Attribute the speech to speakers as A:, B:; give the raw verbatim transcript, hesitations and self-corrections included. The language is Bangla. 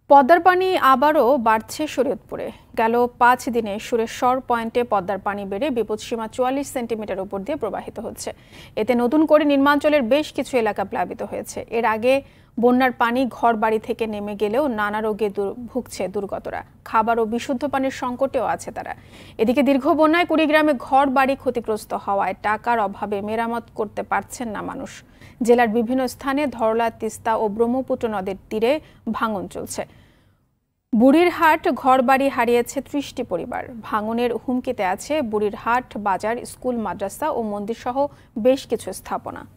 A: পদ্মার পানি আবারও বাড়ছে শরীয়তপুরে। গেল পাঁচ দিনে সুরেশ্বর পয়েন্টে পদ্মার পানি বেড়ে বিপদসীমা চুয়াল্লিশ সেন্টিমিটার উপর দিয়ে প্রবাহিত হচ্ছে। এতে নতুন করে নির্মাঞ্চলের বেশ কিছু এলাকা প্লাবিত হয়েছে। এর আগে বন্যার পানি ঘর বাড়ি থেকে নেমে গেলেও নানা রোগে ভুগছে দুর্গতরা। খাবার ও বিশুদ্ধ পানির সংকটেও আছে তারা। এদিকে দীর্ঘ বন্যায় কুড়িগ্রামে ঘর বাড়ি ক্ষতিগ্রস্ত হওয়ায় টাকার অভাবে মেরামত করতে পারছেন না মানুষ। জেলার বিভিন্ন স্থানে ধরলা, তিস্তা ও ব্রহ্মপুত্র নদের তীরে ভাঙন চলছে। বুড়িরহাট ঘরবাড়ি হারিয়েছে ত্রিশটি পরিবার। ভাঙনের হুমকিতে আছে বুড়িরহাট বাজার, স্কুল, মাদ্রাসা ও মন্দির সহ বেশ কিছু স্থাপনা।